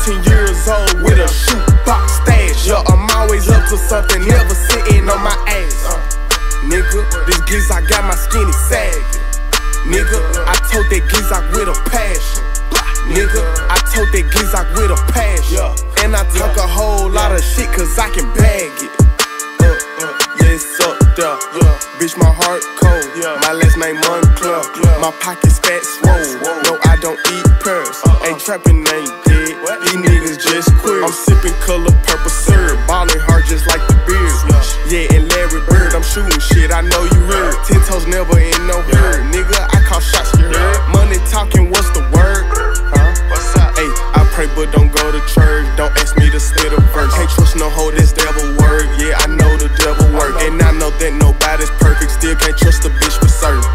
13 years old with a shoebox stash. Yeah, I'm always up to something, never sitting on my ass. Nigga, this giz I got my skinny sagging. Nigga, I told that giz I with a passion. Nigga, I told that giz I with a passion. And I talk a whole lot of shit cause I can bag it. Yeah, it's up there. Bitch, my heart cold. My last name Moncler. My pockets fat swole. No, I don't eat pearls. Ain't trapping, ain't dead. These niggas just queer. I'm sipping color purple syrup. Ballin' hard just like the beard. Yeah, and Larry Bird, I'm shooting shit, I know you heard. 10 toes never in no herd. Nigga, I call shots, you heard. Money talking, what's the word? What's up? Hey, I pray but don't go to church. Don't ask me to spit a verse. Can't trust no hoe, this devil work. Yeah, I know the devil work. And I know that nobody's perfect. Still can't trust a bitch for certain.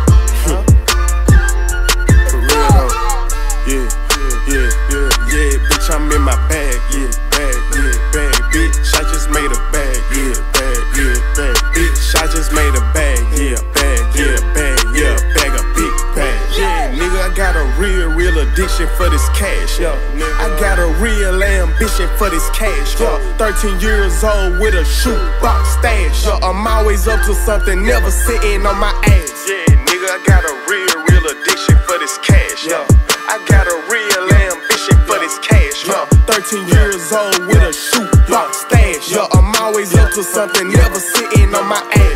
For real though. Yeah, bitch, I'm in my bag. Yeah, bag, bitch, I just made a bag. Yeah, bag, bitch, I just made a bag. Yeah, bag, bag, a big bag. Yeah, nigga, I got a real addiction for this cash. Yeah, I got a real ambition for this cash. Yeah, 13 years old with a shoebox stash. Yeah, I'm always up to something, never sitting on my ass. Yeah, nigga, I got a real addiction for this cash. Yeah, I got a real ambition for this cash. Yeah, 13 years old with a shoebox stash. Yeah, I'm always up to something, never sitting on my ass.